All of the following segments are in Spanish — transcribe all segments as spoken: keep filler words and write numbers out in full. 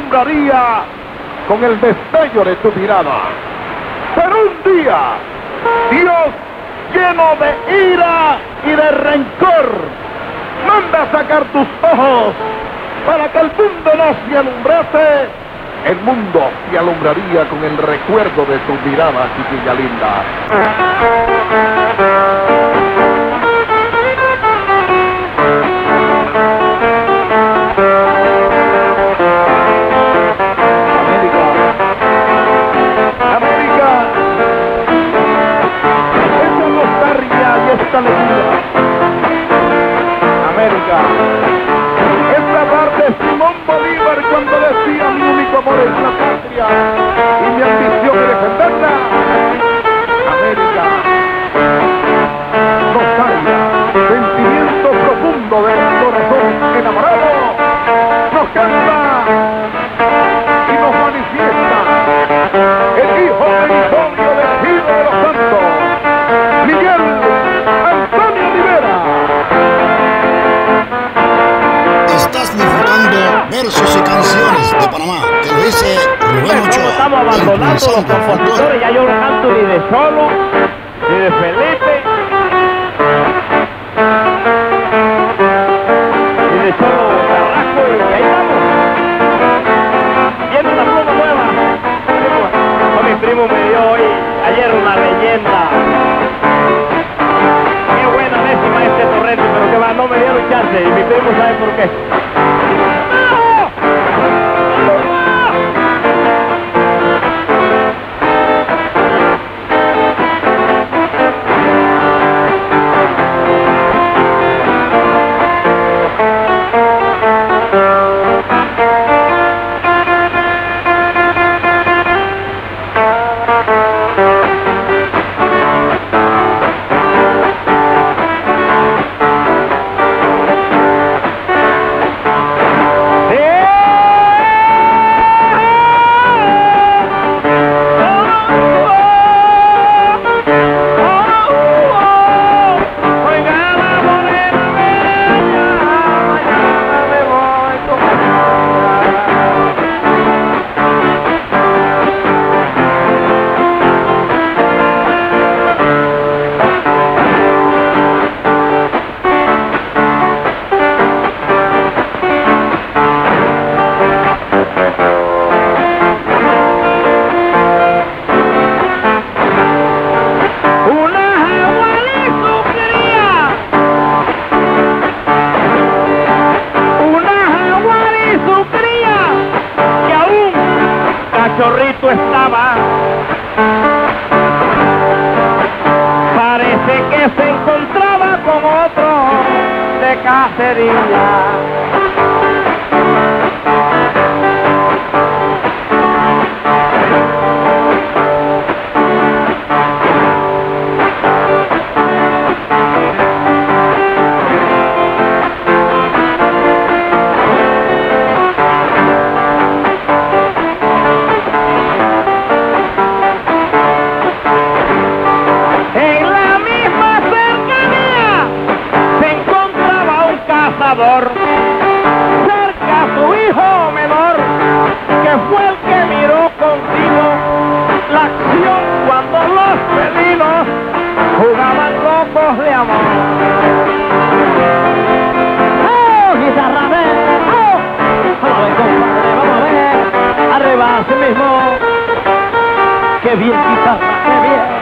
alumbraría con el destello de tu mirada. Pero un día, Dios, lleno de ira y de rencor, manda sacar tus ojos para que el mundo no se alumbrase. El mundo se alumbraría con el recuerdo de tu mirada, chiquilla linda. América, esta parte es Simón Bolívar cuando decía: mi único amor es la patria y mi ambición es defenderla. América, nostalgia, sentimiento profundo del corazón enamorado, nos canta y nos manifiesta el hijo meritorio del Giro de los Santos, Miguel Antonio Rivera. Estás disfrutando Versos y Canciones de Panamá, que lo dice Rubén Ochoa. Estamos abandonando los compositores, ya yo no canto ni de Solo, ni de Felipe, ni de Solo Carrasco, y ahí estamos. Viene una pluma nueva. No, mi primo me dio hoy, ayer, una leyenda. Qué buena décima este Torrente, pero que va, no me dieron chance, y mi primo sabe por qué. Chorrito estaba, parece que se encontraba con otro de cacería. Cerca a su hijo menor, que fue el que miró contigo la acción cuando los felinos jugaban locos de amor. ¡Oh, guitarra, ven! ¡Oh! Vamos a ver, compadre, vamos a ver. Arriba, así mismo. ¡Qué bien, guitarra, qué bien!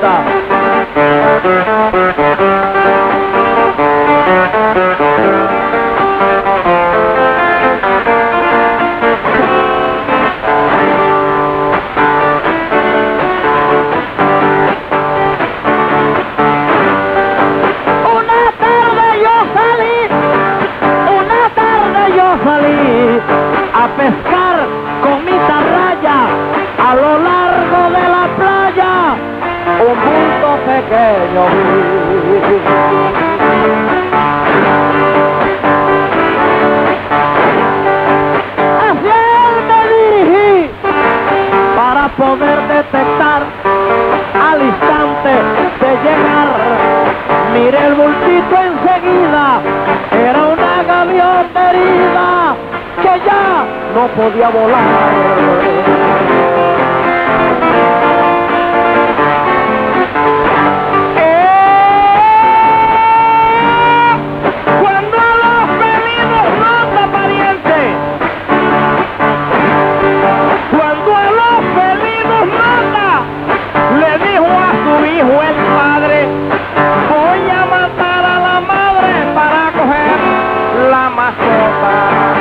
bonita. A pescar con mi tarraya a lo largo de la playa, un bulto pequeño vi. Hacia él me dirigí para poder detectar al instante de llegar. Miré el bultito enseguida, era una gaviota herida que ya no podía volar. Eh, cuando a los felinos nota, pariente, cuando a los felinos nota, le dijo a su hijo el padre: voy a matar a la madre para coger la mascota.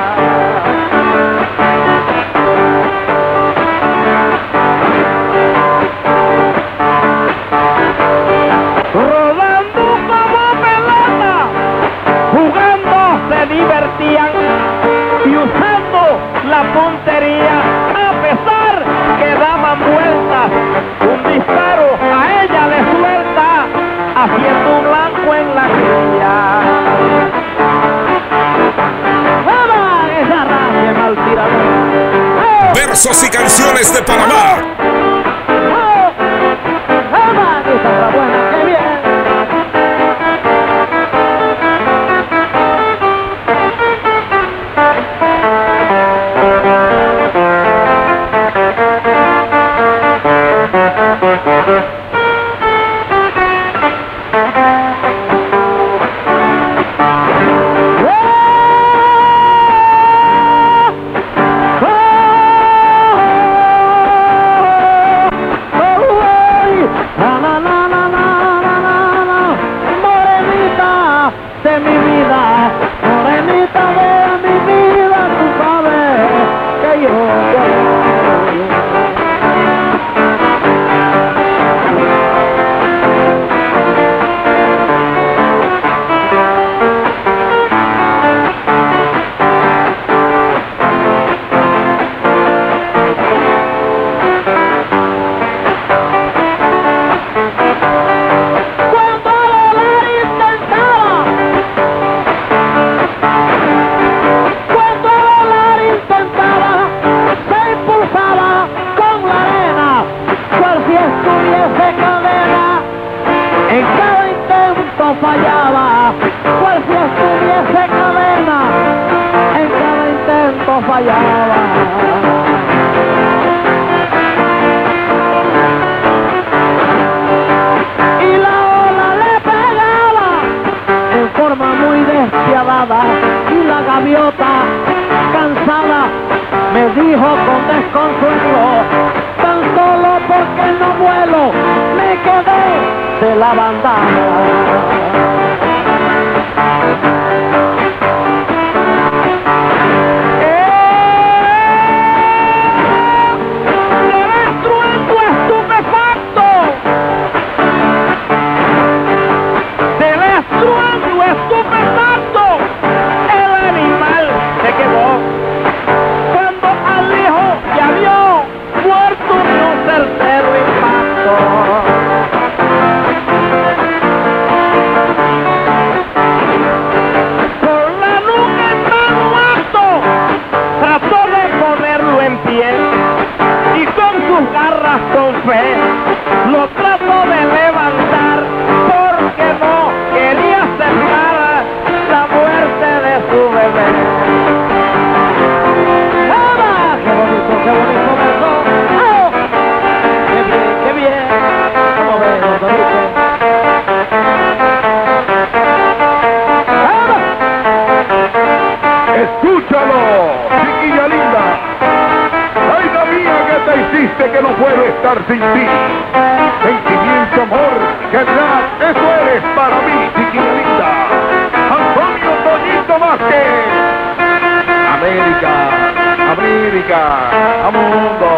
Y usando la puntería, a pesar que daban vueltas, un disparo a ella le suelta, haciendo un blanco en la grilla. ¡Vamos! Esa raza mal tirador. Versos y canciones de Panamá. ¡Oh! ¡Vamos! Esa está buena, qué bien. De mi vida, morenita de mi vida, tú sabes que yo fallaba, cual si estuviese cadena, en cada intento fallaba. Y la ola le pegaba en forma muy despiadada, y la gaviota, cansada, me dijo con desconsuelo: tan solo porque no vuelo, me quedé de la bandada. Y con sus garras con fe lo trato de levantar, porque no quería aceptar la muerte de su bebé. ¡Ah! ¡Qué bonito, qué bonito verso! ¡Oh! ¡Qué bien, qué bien! ¿Cómo ven, don Dorico? ¡Ah! ¡Escúchalo, chiquilla linda! ¡Ay, la mía, que te hiciste que no puedo estar sin ti! Sentimiento lírica. ¡A mundo!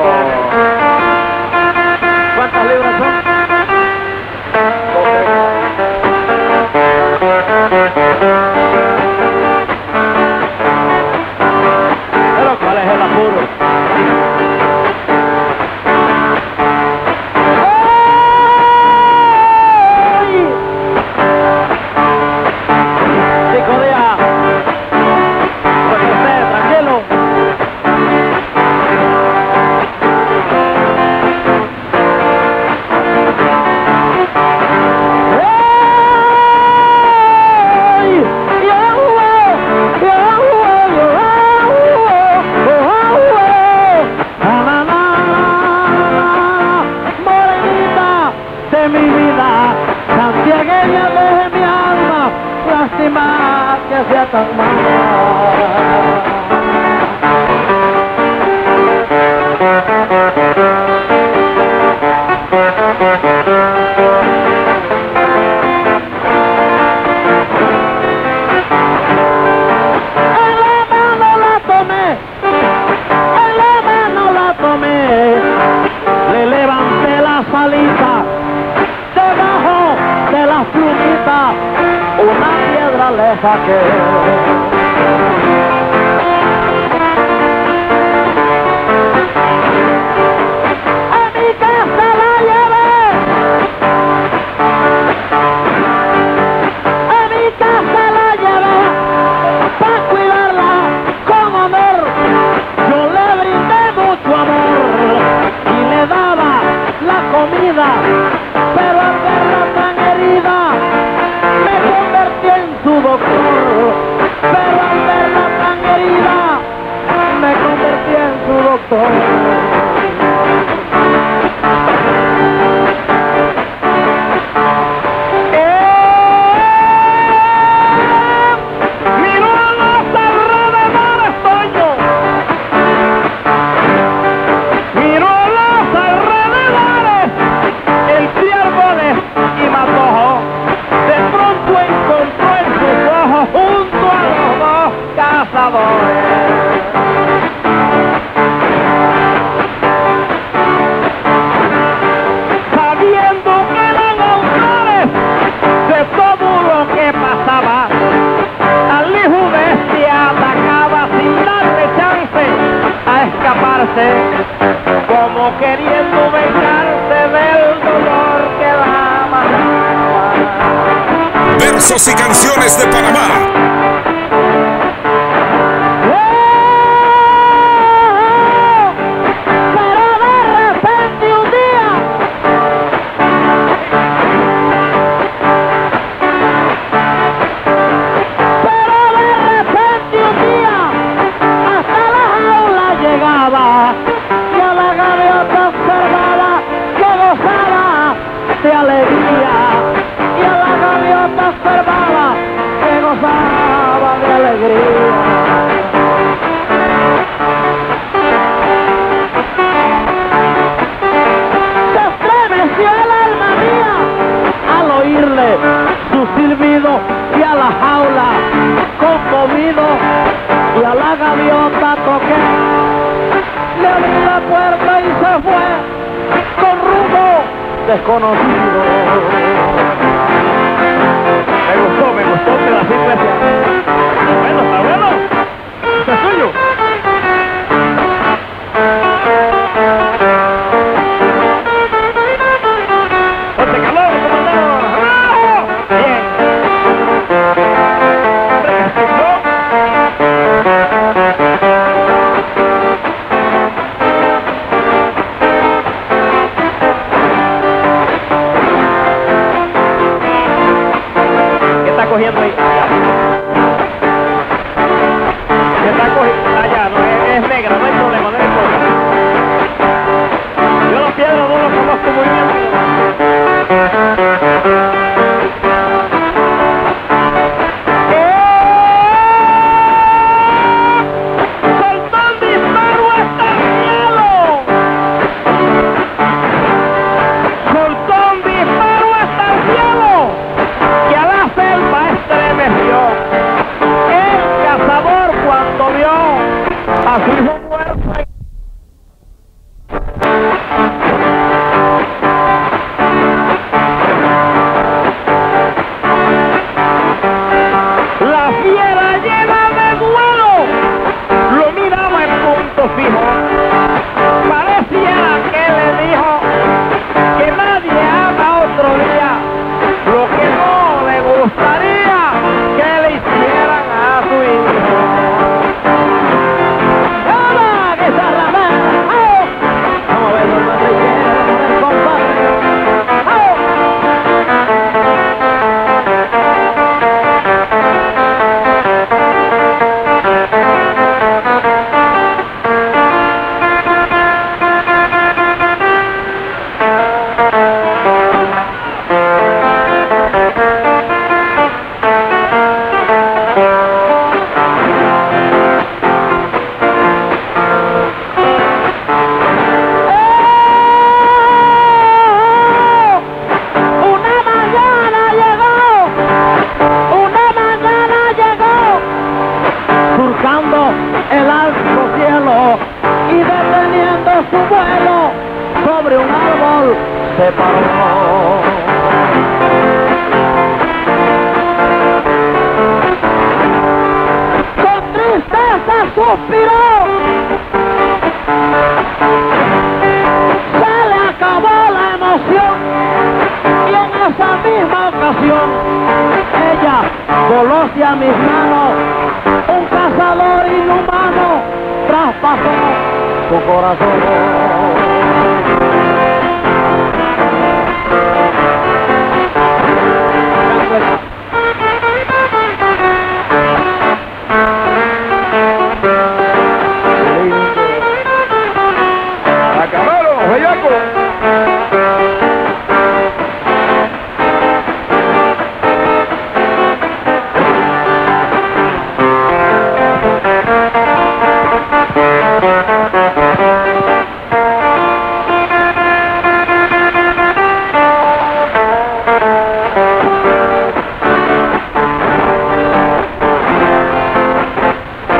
¿Cuántas libras son? Pero ¿cuál es el apuro? Cinco días. Regrese, tranquilo. De mi vida, santiagueña de mi alma, lástima que sea tan mala. En la mano la tomé, en la mano la tomé, le levanté la salita. Debajo de la plumita una piedra le saqué. A mi casa la llevé, a mi casa la llevé para cuidarla con amor. Yo le brindé mucho amor y le daba la comida. Pero al verla tan herida, me convertí en su doctor. Pero al verla tan herida, me convertí en su doctor. Sabiendo que eran autores de todo lo que pasaba, al hijo de este atacaba sin darle chance a escaparse, como queriendo vengarse del dolor que la mataba. Versos y canciones de Panamá. Y a la gaviota observaba que gozaba de alegría, y a la gaviota observaba que gozaba de alegría. Se estremeció el alma mía al oírle su silbido y a la jaula conmovido, y a la gaviota toqué. Le abrí la puerta y se fue con rumbo desconocido. Me gustó, me gustó el pedacito ese. Bueno, está bueno. Este es suyo. ¡Ponte calor, comandante! ¡Bravo! Bien. Hombre, ¿qué es eso? ¿Qué está cogiendo ahí? ¿Qué está cogiendo? separó. Con tristeza suspiró. Se le acabó la emoción y en esa misma ocasión ella voló hacia mis manos. Un cazador inhumano traspasó su corazón. ¡Acabaron, bellaco!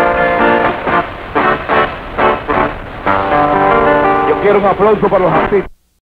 Quiero un aplauso para los artistas.